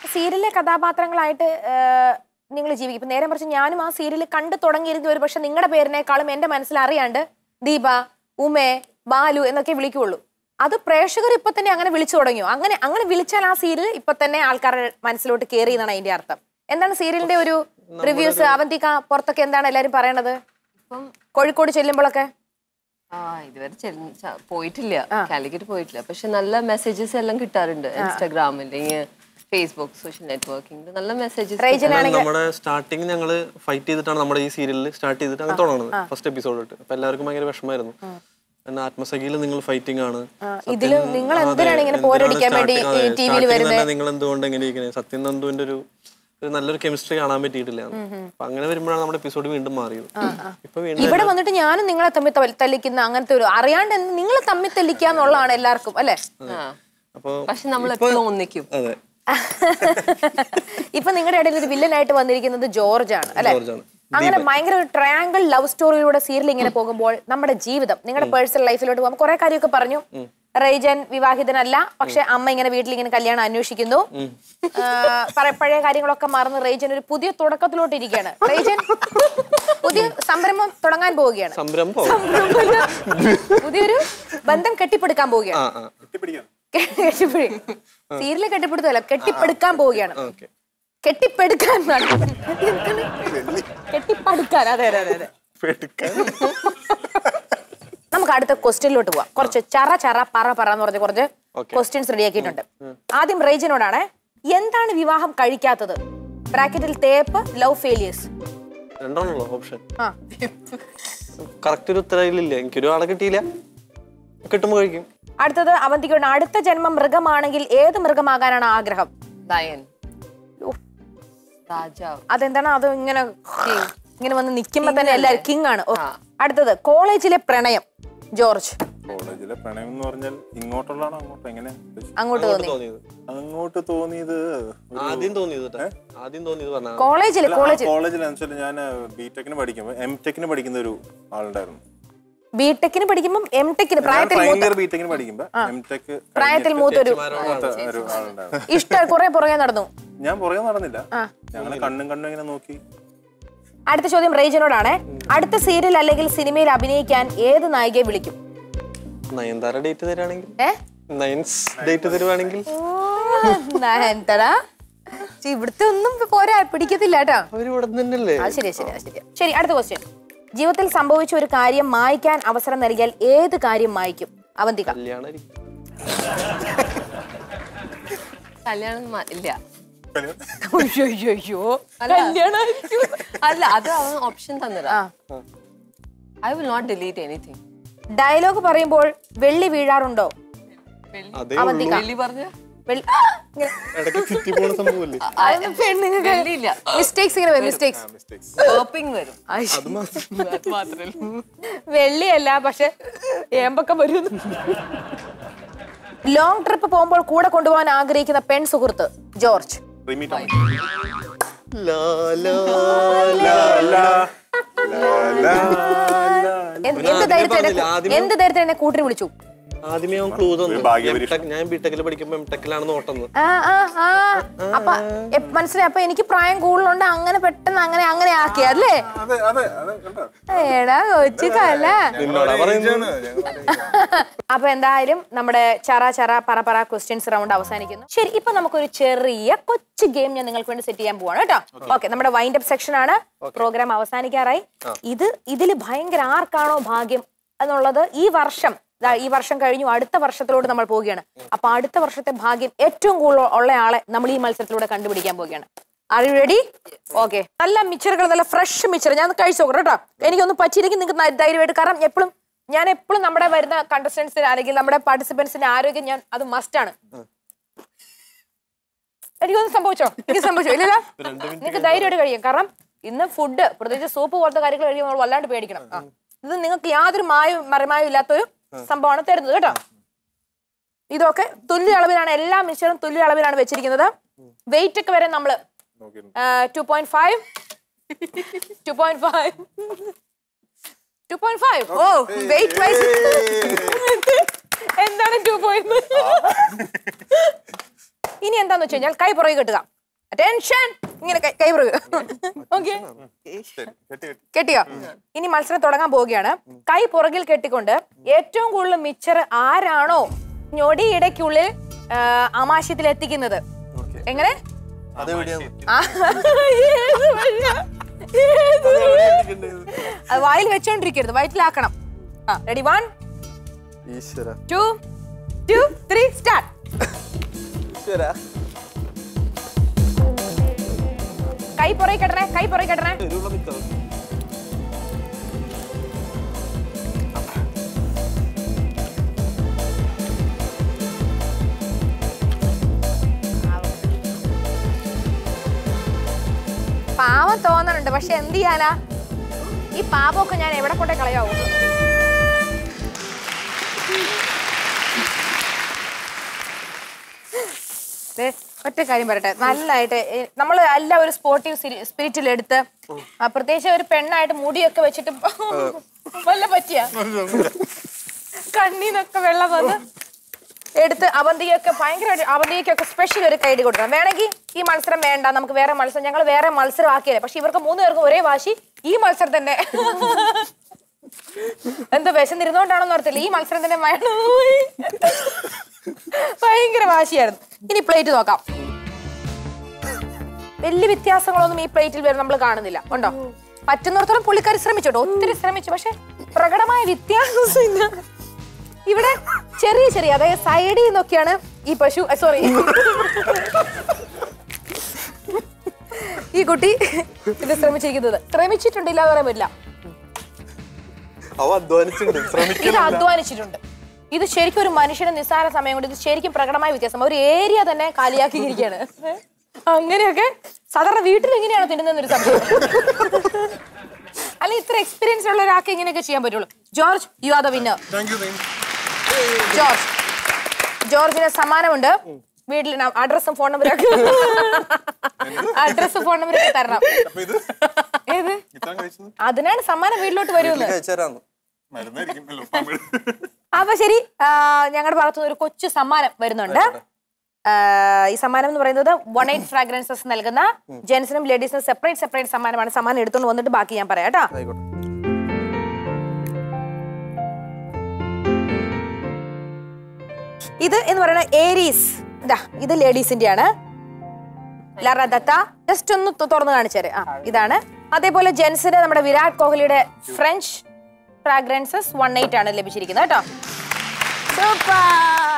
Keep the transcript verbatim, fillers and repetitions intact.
സീരിയലിലെ കഥാപാത്രങ്ങളായിട്ട് നിങ്ങൾ ജീവിക്കും. ഇപ്പൊ നേരെ മറിച്ച് ഞാനും ആ സീരിയൽ കണ്ടു തുടങ്ങിയിരുന്ന ഒരു പക്ഷെ നിങ്ങളുടെ പേരിനേക്കാളും എന്റെ മനസ്സിൽ അറിയാണ്ട് ദീപ, ഉമേ, ബാലു എന്നൊക്കെ വിളിക്കുള്ളൂ. അത് പ്രേക്ഷകർ ഇപ്പൊ തന്നെ അങ്ങനെ വിളിച്ചു തുടങ്ങിയോ? അങ്ങനെ അങ്ങനെ വിളിച്ചാൽ ആ സീരിയൽ ഇപ്പൊ തന്നെ ആൾക്കാരുടെ മനസ്സിലോട്ട് കയറി എന്നാണ് അതിന്റെ അർത്ഥം. എന്താണ് സീരിയലിന്റെ ഒരു റിവ്യൂസ്? അവന്തിക, പുറത്തൊക്കെ എന്താണ് എല്ലാരും പറയണത് ഇപ്പം കോഴിക്കോട് ചെല്ലുമ്പോഴൊക്കെ? ആ ഇതുവരെ പോയിട്ടില്ല, കാലിക്കറ്റ് പോയിട്ടില്ല. പക്ഷെ നല്ല മെസ്സേജസ് എല്ലാം കിട്ടാറുണ്ട് ഇൻസ്റ്റാഗ്രാമിൽ, ഫേസ്ബുക്ക്, സോഷ്യൽ നെറ്റ്വർക്കിംഗ് നല്ല മെസ്സേജസ്. നമ്മുടെ സ്റ്റാർട്ടിങ് ഞങ്ങള് ഫൈറ്റ് ചെയ്തിട്ടാണ് നമ്മുടെ ഈ സീരിയലിൽ സ്റ്റാർട്ട് ചെയ്തിട്ട് അങ്ങനെ തുടങ്ങുന്നത്. ഫസ്റ്റ് എപ്പിസോഡ് തൊട്ട് അപ്പൊ എല്ലാവർക്കും ഭയങ്കര വിഷമമായിരുന്നു. എന്നാ ആത്മസഖിയിൽ നിങ്ങൾ ഫൈറ്റിംഗ് ആണ്, നിങ്ങൾ എന്തുകൊണ്ട് എങ്ങനെ ഇരിക്കുന്നത്, സത്യം നന്ദുവിന്റെ ഒരു നല്ലൊരു കെമിസ്ട്രി കാണാൻ പറ്റിയിട്ടില്ല. അപ്പൊ അങ്ങനെ വരുമ്പോഴാണ് നമ്മുടെ എപ്പിസോഡ് വീണ്ടും മാറിയത്. ഇപ്പൊ ഇവിടെ വന്നിട്ട് ഞാനും നിങ്ങളെ തമ്മിൽ തല്ലിക്കുന്ന അങ്ങനത്തെ ഒരു അറിയാണ്ട് നിങ്ങൾ തമ്മിൽ തല്ലിക്കാന്നുള്ളതാണ് എല്ലാവർക്കും അല്ലെ. അപ്പൊ പക്ഷെ നമ്മൾ എപ്പോഴും ഒന്നിക്കും. അതെ. ഇപ്പൊ നിങ്ങളുടെ ഇടയിൽ ഒരു വില്ലനായിട്ട് വന്നിരിക്കുന്നത് ജോർജ് ആണ് അല്ലെ. അങ്ങനെ ഭയങ്കര ഒരു ട്രയാങ്കിൾ ലവ് സ്റ്റോറിയിലൂടെ സീരിയൽ ഇങ്ങനെ പോകുമ്പോൾ നമ്മുടെ ജീവിതം, നിങ്ങളുടെ പേഴ്സണൽ ലൈഫിലോട്ട് പോകുമ്പോൾ കുറെ കാര്യമൊക്കെ പറഞ്ഞു. റേജൻ വിവാഹിതനല്ല, പക്ഷെ അമ്മ ഇങ്ങനെ വീട്ടിൽ ഇങ്ങനെ കല്യാണം അന്വേഷിക്കുന്നു. പഴയ കാര്യങ്ങളൊക്കെ മറന്ന് റേജൻ ഒരു പുതിയ തുടക്കത്തിലോട്ട് ഇരിക്കുകയാണ്. റേജൻ പുതിയ സംരംഭം തുടങ്ങാൻ പോവുകയാണ്. പുതിയൊരു ബന്ധം കെട്ടിപ്പടുക്കാൻ പോവുകയാണ്. സീരിയല് കെട്ടിപ്പടുത്തല്ല, കെട്ടിപ്പടുക്കാൻ പോവുകയാണ്. കെട്ടിപ്പടുക്കാൻ കെട്ടിപ്പടുക്കാൻ അതെ അതെ അതെ അതെ നമുക്ക് അടുത്ത ക്വസ്റ്റ്യനിലോട്ട് പോവാം. കുറച്ച് ചറ ചറ പറ പറ എന്ന് പറഞ്ഞ കുറച്ച് ക്വസ്റ്റ്യൻസ് റെഡിയാക്കിയിട്ടുണ്ട്. ആദ്യം റേജനോടാണ്. എന്താണ് വിവാഹം കഴിക്കാത്തത്? ബ്രാക്കറ്റിൽ തേപ്പ്, ലവ് ഫെയിലിയേഴ്സ്. രണ്ടാണല്ലോ ഓപ്ഷൻ. കറക്റ്റ് ഒരു ഉത്തരവില്ല. എനിക്കൊരു ആളെ കിട്ടിയില്ല, കിട്ടുമ്പോ കഴിക്കും. അടുത്തത് അവന്തികയുടെ. അടുത്ത ജന്മം മൃഗമാണെങ്കിൽ ഏത് മൃഗമാകാനാണ് ആഗ്രഹം? അതെന്താണ്? അത് ഇങ്ങനെ ഇങ്ങനെ വന്ന് നിൽക്കുമ്പോ തന്നെ എല്ലാരും കിങ് ആണ്. അടുത്തത് കോളേജിലെ പ്രണയം. ജോർജ്. കോളേജിലെ പ്രണയം എന്ന് പറഞ്ഞാൽ ഇങ്ങോട്ടുള്ളതാണോ അങ്ങോട്ടോ? എങ്ങനെ അങ്ങോട്ട് തോന്നിയത്? അങ്ങോട്ട് തോന്നിയത് ആദ്യം തോന്നിയത് ആദ്യം തോന്നിയത് കോളേജില് കോളേജിൽ കോളേജിൽ ഞാൻ ബിടെക്കിന് പഠിക്കുമ്പോ എം ടെക്കിന് പഠിക്കുന്ന ഒരു ആളുണ്ടായിരുന്നു. ബിടെക്കിന് പഠിക്കുമ്പോൾ എം ടെക്കിന് പ്രായത്തിൽ പ്രായത്തിൽ മൂത്തൊരു ഇഷ്ടം കുറെ പുറകെ നടന്നു. ഞാൻ പുറകെ നടന്നില്ല, ഞങ്ങളെ കണ്ണും കണ്ണും ഇങ്ങനെ നോക്കി. അടുത്ത ചോദ്യം റേജനോടാണ്. അടുത്ത സീരിയൽ അല്ലെങ്കിൽ സിനിമയിൽ അഭിനയിക്കാൻ ഏത് നായികയെ വിളിക്കും? നയൻതാര ഡേറ്റ് തരുവാണെങ്കിൽ. ഡേറ്റ് തരുവാണെങ്കിൽ നയൻതാര. ഇവിടുത്തെ ഒന്നും പോരാ, പിടിക്കത്തില്ല കേട്ടോ. ശരി ശരി ശരി ശരി അടുത്ത ക്വസ്റ്റ്യൻ. ജീവിതത്തിൽ സംഭവിച്ച ഒരു കാര്യം മായ്ക്കാൻ അവസരം നൽകിയാൽ ഏത് കാര്യം മായ്ക്കും? അവന്തിക. കല്യാണം ഇല്ല. അല്ല, അത് അവൻ ഓപ്ഷൻ തന്നതാ. I will not delete anything. Dialogue പറയുമ്പോൾ വെള്ളി വീഴാറുണ്ടോ? അവന്തിക. വെള്ളി പറഞ്ഞ വെള്ളിയല്ല, പക്ഷെ ഏമ്പക്കം വരും. ലോങ് ട്രിപ്പ് പോകുമ്പോൾ കൂടെ കൊണ്ടുപോകാൻ ആഗ്രഹിക്കുന്ന പെൺ സുഹൃത്ത്. ജോർജ്. എന്ത് ധൈര്യത്തിൽ എന്ത് ധൈര്യത്തിൽ എന്നെ കൂട്ടിന് വിളിച്ചു? ആദ്യമേ ക്ലൂ തന്നു. ഞാൻ ബിടെക്കിൽ പഠിക്കുമ്പോ എംടെക്കിലാണെന്ന് ഓട്ടുന്നത്. അപ്പൊ മനസ്സിലായി. അപ്പൊ എനിക്ക് പ്രായം കൂടുതലുണ്ട്, അങ്ങനെ പെട്ടെന്ന് അങ്ങനെ അങ്ങനെ ആക്കിയല്ലേ? ഏടാ കൊച്ചു കല. അപ്പൊ എന്തായാലും നമ്മുടെ ചറ ചറ പറ പറ ക്വസ്റ്റ്യൻസ് റൗണ്ട് അവസാനിക്കുന്നു. ശരി, ഇപ്പൊ നമുക്കൊരു ചെറിയ കൊച്ചു ഗെയിം ഞാൻ നിങ്ങൾക്ക് വേണ്ടി സെറ്റ് ചെയ്യാൻ പോവാണ് കേട്ടോ. ഓക്കെ, നമ്മുടെ വൈൻഡ് അപ്പ് സെക്ഷൻ ആണ്. പ്രോഗ്രാം അവസാനിക്കാറായി. ഇത് ഇതില് ഭയങ്കര ആർക്കാണോ ഭാഗ്യം എന്നുള്ളത് ഈ വർഷം ഈ വർഷം കഴിഞ്ഞു, അടുത്ത വർഷത്തിലോട്ട് നമ്മൾ പോവുകയാണ്. അപ്പൊ അടുത്ത വർഷത്തെ ഭാഗ്യം ഏറ്റവും കൂടുതൽ ഉള്ള ആളെ നമ്മൾ ഈ മത്സരത്തിലൂടെ കണ്ടുപിടിക്കാൻ പോവുകയാണ്. Are you ready? ഓക്കെ. നല്ല മിച്ചറുകൾ, നല്ല ഫ്രഷ് മിച്ചർ ഞാൻ കഴിച്ചു നോക്കണം കേട്ടോ. എനിക്കൊന്നും പറ്റിയില്ലെങ്കിൽ നിങ്ങൾക്ക് ധൈര്യമായിട്ട്. കാരണം എപ്പോഴും ഞാൻ എപ്പോഴും നമ്മുടെ വരുന്ന കണ്ടസ്റ്റൻസിന് അല്ലെങ്കിൽ നമ്മുടെ പാർട്ടിസിപ്പൻസിന്റെ ആരോഗ്യം ഞാൻ അത് മസ്റ്റ് ആണ്. എനിക്കൊന്നും സംഭവിച്ചോ? എനിക്ക് സംഭവിച്ചോ? ഇല്ലല്ലോ. നിങ്ങൾക്ക് ധൈര്യമായിട്ട് കഴിയും. കാരണം ഇന്ന് ഫുഡ്, പ്രത്യേകിച്ച് സൂപ്പ് പോലത്തെ കാര്യങ്ങൾ കഴിയുമ്പോൾ നമ്മൾ വല്ലാണ്ട് പേടിക്കണം. ഇത് നിങ്ങൾക്ക് യാതൊരു മായും മറിമായും ഇല്ലാത്തൊരു സംഭവമാണ് തരുന്നത് കേട്ടോ. ഇതൊക്കെ തുല്യ അളവിലാണ്, എല്ലാ മിക്സറും തുല്യ അളവിലാണ് വെച്ചിരിക്കുന്നത്. വെയിറ്റ് ഒക്കെ വരെ നമ്മള് two point five two point five two point five ഓ വെയിറ്റ് വൈസ് എന്താണ് ടു പോയിന്റ്? ഇനി എന്താന്ന് വെച്ച് കഴിഞ്ഞാൽ കൈ പുറകെ കെട്ടുക. അറ്റൻഷൻ ഇങ്ങനെ കൈ പുറകു ഓക്കെ കെട്ടിയോ ഇനി മത്സരം തുടങ്ങാൻ പോവുകയാണ് കൈ പുറകിൽ കെട്ടിക്കൊണ്ട് ഏറ്റവും കൂടുതൽ മിച്ചർ ആരാണോ ഞൊടിയിടയ്ക്കുള്ളിൽ ആമാശയത്തിൽ എത്തിക്കുന്നത് എങ്ങനെ വായിൽ വെച്ചോണ്ടിരിക്കരുത് വയറ്റിലാക്കണം ആ ready one two two three start കൈ പുറകെ കെട്ടണേ കൈ പുറകെ കെട്ടണേ പാവം തോന്നണുണ്ട് പക്ഷെ എന്ത് ചെയ്യാനാ ഈ പാപമൊക്കെ ഞാൻ എവിടെ കൊണ്ടേ കളയാവൂ ഒറ്റ കാര്യം പറയട്ടെ നല്ലതായിട്ട് നമ്മൾ എല്ലാ ഒരു സ്പോർട്ടീവ് സ്പിരിറ്റിൽ എടുത്ത് പ്രത്യേകിച്ച് ഒരു പെണ്ണായിട്ട് മുടിയൊക്കെ വെച്ചിട്ട് വല്ല പറ്റിയ കണ്ണീന്നൊക്കെ വെള്ളം വന്ന് എടുത്ത് അവന്തിയൊക്കെ ഭയങ്കരമായിട്ട് അവന്തിയൊക്കെ സ്പെഷ്യൽ ഒരു കൈഡി കൊടുക്കണം വേണമെങ്കിൽ ഈ മത്സരം വേണ്ട നമുക്ക് വേറെ മത്സരം ഞങ്ങൾ വേറെ മത്സരം ആക്കിയല്ലേ പക്ഷെ ഇവർക്ക് മൂന്ന് പേർക്കും ഒരേ വാശി ഈ മത്സരം തന്നെ എന്തോ വിശന്നിരുന്നോണ്ടാണെന്ന് ഓർത്തില്ല ഈ മത്സരം തന്നെ ഭയങ്കര വാശിയായിരുന്നു ഇനി പ്ലേറ്റ് നോക്കാം വലിയ വ്യത്യാസങ്ങളൊന്നും ഈ പ്ലേറ്റിൽ വരും നമ്മൾ കാണുന്നില്ല ഉണ്ടോ പറ്റുന്നിടത്തോളം പുള്ളിക്കാരി ശ്രമിച്ചോട്ടോ ഒത്തിരി ശ്രമിച്ചു പക്ഷെ പ്രകടമായ വ്യത്യാസമില്ല ഇവിടെ ചെറിയ ചെറിയ അതായത് സൈഡിൽ നിന്നൊക്കെയാണ് ഈ പശു സോറി ഈ കുട്ടി ഇത് ശ്രമിച്ചിരിക്കുന്നത് ശ്രമിച്ചിട്ടുണ്ട് ഇല്ലാതെ പറയാൻ പറ്റില്ല ഇത് അധ്വാനിച്ചിട്ടുണ്ട് ഇത് ശരിക്കും ഒരു മനുഷ്യന്റെ നിസ്സാര സമയം കൊണ്ട് ഇത് ശരിക്കും പ്രകടമായ വ്യത്യാസം ഒരു ഏരിയ തന്നെ കാലിയാക്കിയിരിക്കുകയാണ് അങ്ങനെയൊക്കെ സാധാരണ വീട്ടിൽ എങ്ങനെയാണ് തിന്നുന്നൊരു സംഭവം അല്ലെ ഇത്ര എക്സ്പീരിയൻസ് ഉള്ള ഒരാൾക്ക് ഇങ്ങനെയൊക്കെ ചെയ്യാൻ പറ്റുള്ളൂ George you are the winner George ജോർജിന് സമ്മാനമുണ്ട് വീട്ടിൽ അഡ്രസ്സും ഫോൺ നമ്പറൊക്കെ അഡ്രസ്സും ഫോൺ നമ്പറൊക്കെ തരണം ഏത് അതിനാണ് സമ്മാനം വീട്ടിലോട്ട് വരുമെന്ന് അപ്പൊ ശരി ഞങ്ങളുടെ ഭാഗത്തുനിന്ന് ഒരു കൊച്ചു സമ്മാനം വരുന്നുണ്ട് ഈ സമ്മാനം എന്ന് പറയുന്നത് വൺ എയ്റ്റ് ഫ്രാഗ്രൻസസ് നൽകുന്ന ജെന്റ്സിനും ലേഡീസിനും സെപ്പറേറ്റ് സെപ്പറേറ്റ് സമ്മാനമാണ് സമ്മാനം എടുത്തുകൊണ്ട് വന്നിട്ട് ബാക്കി ഞാൻ പറയാം കേട്ടോ ഇത് എന്ന് പറയുന്നത് ഏരീസ് ഇതാ ഇത് ലേഡീസിന്റെ ആണ് ലറദത്ത ജസ്റ്റ് ഒന്ന് തുറന്നു കാണിച്ചേരെ ആ ഇതാണ് അതേപോലെ ജെന്റ്സിന് നമ്മുടെ വിരാട് കോഹ്ലിയുടെ ഫ്രഞ്ച് ഫ്രാഗ്രൻസസ് വൺ എയ്റ്റ് ആണ് ലഭിച്ചിരിക്കുന്നത് കേട്ടോ സൂപ്പർ